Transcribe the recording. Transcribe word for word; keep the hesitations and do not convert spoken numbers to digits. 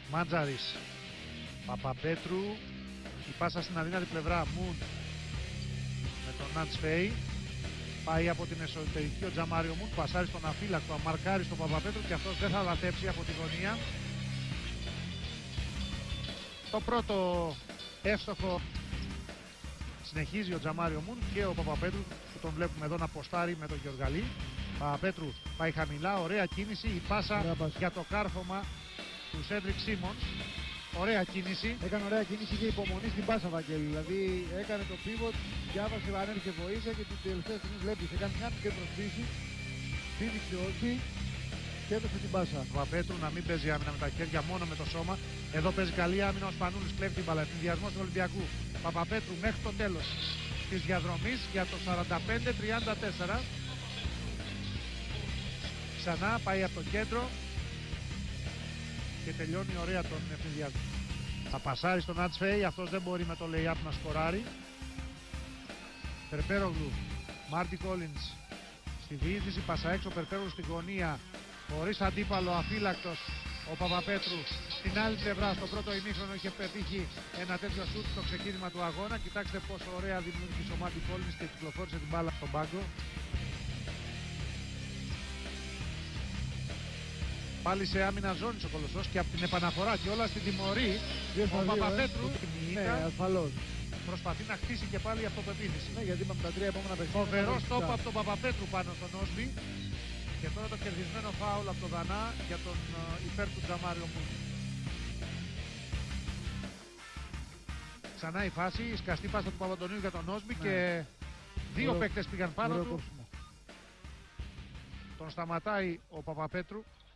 Μάντζαρης, Παπαπέτρου, η πάσα στην αδύνατη πλευρά, Μουν με τον Ναντσφέη. Πάει από την εσωτερική ο Τζαμάριο Μουν, πασάρει στον αφύλακτο, αμαρκάρει στον Παπαπέτρου και αυτός δεν θα λατέψει από τη γωνία. Το πρώτο εύστοχο συνεχίζει ο Τζαμάριο Μουν και ο Παπαπέτρου που τον βλέπουμε εδώ να ποστάρει με τον Γεωργαλή. Παπαπέτρου πάει χαμηλά, ωραία κίνηση, η πάσα για το κάρφωμα του Σέντρικ Σίμονς. Ωραία κίνηση. Έκανε ωραία κίνηση και υπομονή στην πάσα, Βαγγέλη. Δηλαδή έκανε το pivot, διάβασε, ανέβηκε βοήθεια και την τελευταία στιγμή βλέπει. Έκανε μια μικρή προσποίηση, πήδηξε όχι και έδωσε την πάσα. Παπαπέτρου να μην παίζει άμυνα με τα χέρια, μόνο με το σώμα. Εδώ παίζει καλή άμυνα ο Σπανούλης, κλέβει την μπάλα. Συνδυασμός του Ολυμπιακού. Παπαπέτρου μέχρι το τέλος της διαδρομής για το σαράντα πέντε τριάντα τέσσερα. Ξανά πάει από το κέντρο και τελειώνει ωραία τον ευθυνδιασμό. Θα πασάρει στον Ναντσφέη, αυτός δεν μπορεί με το lay-up να σκοράρει. Περπέρογλου, Μάρτι Κόλινς στη διείσδυση, πάσα έξω, Περπέρογλου στην γωνία, χωρίς αντίπαλο, αφύλακτος ο Παπαπέτρου. Στην άλλη πλευρά, στο πρώτο ημίχρονο είχε πετύχει ένα τέτοιο σουτ στο ξεκίνημα του αγώνα. Κοιτάξτε πόσο ωραία δημιούργησε ο Μάρτι Κόλινς και κυκλοφόρησε την μπάλα στον πάγκο. Πάλι σε άμυνα ζώνης ο Κολοσσός και από την επαναφορά και όλα στην τιμωρή ο Παπαπέτρου ε. ναι, ασφαλώς. προσπαθεί να χτίσει και πάλι αυτοπεποίθηση. Ναι, γιατί είπαμε τα τρία επόμενα παιχνίδια. Φοβερό στόπ από τον Παπαπέτρου πάνω στον Όσμπι και τώρα το κερδισμένο φάουλ από τον Δανά για τον uh, υπέρ του Τζαμάριο Μουν. Ξανά η φάση, η σκαστή πάσα του Παπαντονίου για τον Όσμπι ναι. Και δύο Ωραίο, παίκτες πήγαν πάνω του. κόψιμο. Τον σταματάει ο Παπαπέτρου.